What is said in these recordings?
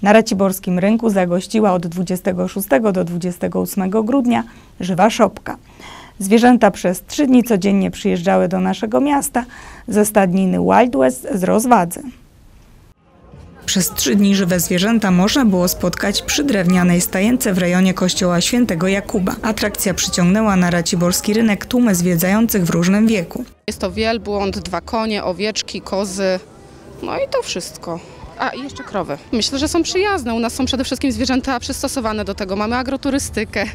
Na raciborskim rynku zagościła od 26 do 28 grudnia żywa szopka. Zwierzęta przez 3 dni codziennie przyjeżdżały do naszego miasta ze stadniny Wild West z Rozwadzy. Przez 3 dni żywe zwierzęta można było spotkać przy drewnianej stajence w rejonie kościoła Świętego Jakuba. Atrakcja przyciągnęła na raciborski rynek tłumy zwiedzających w różnym wieku. Jest to wielbłąd, 2 konie, owieczki, kozy, no i to wszystko. A i jeszcze krowy. Myślę, że są przyjazne. U nas są przede wszystkim zwierzęta przystosowane do tego. Mamy agroturystykę,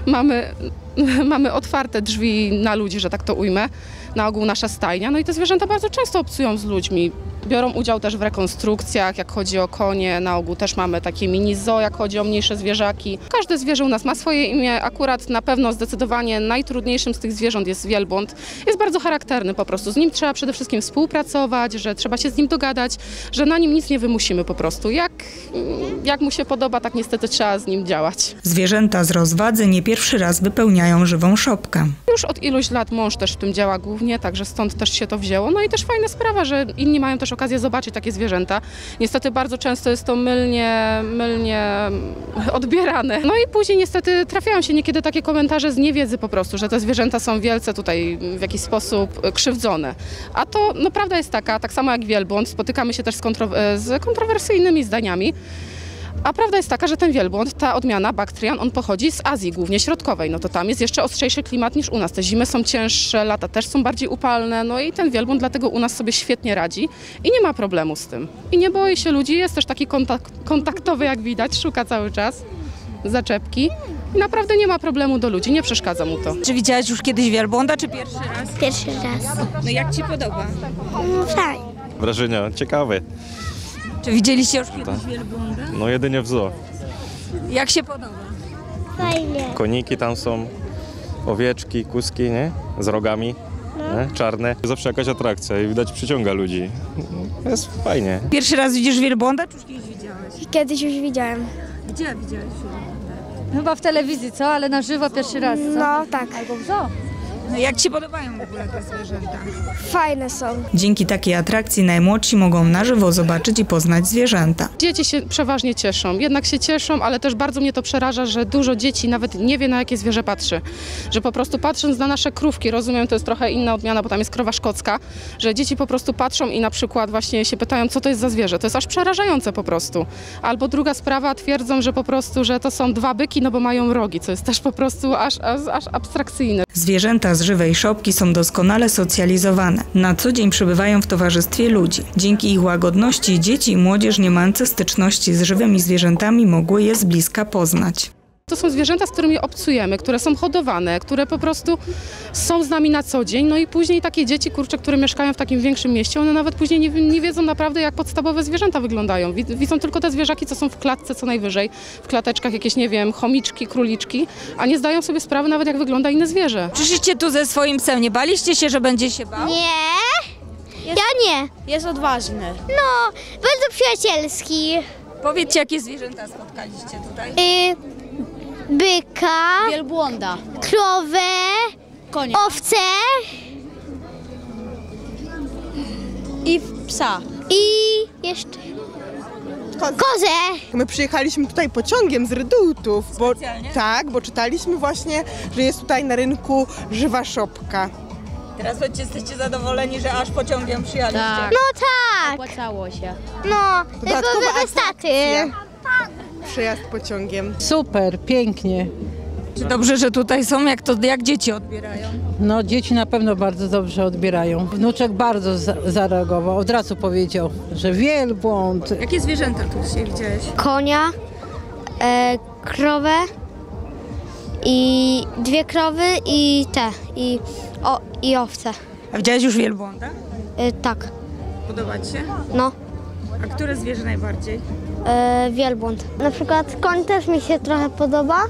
mamy otwarte drzwi na ludzi, że tak to ujmę. Na ogół nasza stajnia. No i te zwierzęta bardzo często obcują z ludźmi. Biorą udział też w rekonstrukcjach, jak chodzi o konie. Na ogół też mamy takie mini zoo, jak chodzi o mniejsze zwierzaki. Każde zwierzę u nas ma swoje imię. Akurat na pewno zdecydowanie najtrudniejszym z tych zwierząt jest wielbłąd. Jest bardzo charakterny po prostu. Z nim trzeba przede wszystkim współpracować, że trzeba się z nim dogadać, że na nim nic nie wymusimy po prostu. Jak mu się podoba, tak niestety trzeba z nim działać. Zwierzęta z Rozwadzy nie pierwszy raz wypełniają żywą szopkę. Już od iluś lat mąż też w tym działa głównie, także stąd też się to wzięło. No i też fajna sprawa, że inni mają też okazję zobaczyć takie zwierzęta. Niestety bardzo często jest to mylnie odbierane. No i później niestety trafiają się niekiedy takie komentarze z niewiedzy po prostu, że te zwierzęta są wielce tutaj w jakiś sposób krzywdzone. A to no, prawda jest taka, tak samo jak wielbłąd, spotykamy się też z kontrowersyjnymi zdaniami. A prawda jest taka, że ten wielbłąd, ta odmiana Baktrian, on pochodzi z Azji, głównie środkowej. No to tam jest jeszcze ostrzejszy klimat niż u nas. Te zimy są cięższe, lata też są bardziej upalne. No i ten wielbłąd dlatego u nas sobie świetnie radzi i nie ma problemu z tym. I nie boi się ludzi, jest też taki kontaktowy, jak widać, szuka cały czas zaczepki. I naprawdę nie ma problemu do ludzi, nie przeszkadza mu to. Czy widziałaś już kiedyś wielbłąda, czy pierwszy raz? Pierwszy raz. No jak ci podoba? Fajnie. Wrażenia ciekawe. Czy widzieliście już kiedyś wielbłąda? No jedynie w zoo. Jak się podoba? Fajnie. Koniki tam są, owieczki, kuski, nie? Z rogami, nie? Czarne. Zawsze jakaś atrakcja i widać przyciąga ludzi. Jest fajnie. Pierwszy raz widzisz wielbłąda, czy już kiedyś widziałeś? Kiedyś już widziałem. Gdzie widziałeś wielbłąda? Chyba w telewizji, co? Ale na żywo pierwszy raz, co? No tak. Albo w zoo. No jak ci podobają w ogóle te zwierzęta? Fajne są. Dzięki takiej atrakcji najmłodsi mogą na żywo zobaczyć i poznać zwierzęta. Dzieci się przeważnie cieszą, jednak się cieszą, ale też bardzo mnie to przeraża, że dużo dzieci nawet nie wie, na jakie zwierzę patrzy. Że po prostu patrząc na nasze krówki, rozumiem, to jest trochę inna odmiana, bo tam jest krowa szkocka, że dzieci po prostu patrzą i na przykład właśnie się pytają, co to jest za zwierzę. To jest aż przerażające po prostu. Albo druga sprawa, twierdzą, że po prostu, że to są 2 byki, no bo mają rogi, co jest też po prostu aż abstrakcyjne. Zwierzęta z żywej szopki są doskonale socjalizowane. Na co dzień przebywają w towarzystwie ludzi. Dzięki ich łagodności dzieci i młodzież nie mające styczności z żywymi zwierzętami mogły je z bliska poznać. To są zwierzęta, z którymi obcujemy, które są hodowane, które po prostu są z nami na co dzień. No i później takie dzieci, kurczę, które mieszkają w takim większym mieście, one nawet później nie wiedzą naprawdę, jak podstawowe zwierzęta wyglądają. Widzą tylko te zwierzaki, co są w klatce co najwyżej, w klateczkach jakieś, nie wiem, chomiczki, króliczki, a nie zdają sobie sprawy nawet, jak wygląda inne zwierzę. Przyszliście tu ze swoim psem, nie baliście się, że będzie się bał? Nie. Ja nie. Jest odważny. No, bardzo przyjacielski. Powiedzcie, jakie zwierzęta spotkaliście tutaj? Byka, Wielbłąda. krowę, Konia. owce I psa. i jeszcze kozę. My przyjechaliśmy tutaj pociągiem z Rydultów, bo, tak, bo czytaliśmy właśnie, że jest tutaj na rynku żywa szopka. Teraz jesteście zadowoleni, że aż pociągiem przyjechaliście? Tak. No tak. Opłacało się. No, Dodatkowa były wystaty. Przejazd pociągiem. Super, pięknie. Czy dobrze, że tutaj są? Jak dzieci odbierają? No dzieci na pewno bardzo dobrze odbierają. Wnuczek bardzo zareagował, od razu powiedział, że wielbłąd. Jakie zwierzęta tu dzisiaj widziałeś? Konia, krowę i 2 krowy i i owce. A widziałeś już wielbłąda? Tak, Podoba ci się? no. A które zwierzę najbardziej? Wielbłąd. Na przykład koń też mi się trochę podoba,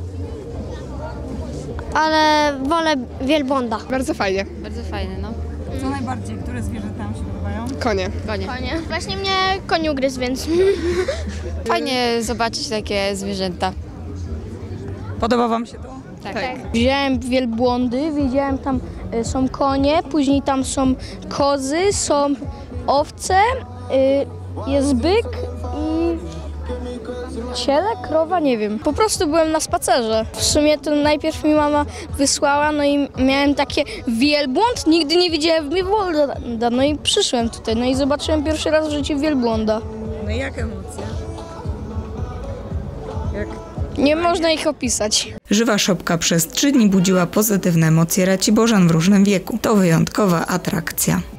ale wolę wielbłąda. Bardzo fajnie. Bardzo fajny, no. Co najbardziej? Które zwierzęta wam się podobają? Konie. Konie. Właśnie mnie koń ugryzł, więc... Fajnie zobaczyć takie zwierzęta. Podoba wam się to? Tak. Widziałem wielbłądy, widziałem tam są konie, później tam są kozy, są owce, jest byk i ciele, krowa, nie wiem. Po prostu byłem na spacerze. W sumie to najpierw mi mama wysłała, no i miałem takie wielbłąd, nigdy nie widziałem wielbłąda, no i przyszłem tutaj, no i zobaczyłem pierwszy raz w życiu wielbłąda. No i jak emocje? Nie można ich opisać. Żywa szopka przez 3 dni budziła pozytywne emocje raciborzan w różnym wieku. To wyjątkowa atrakcja.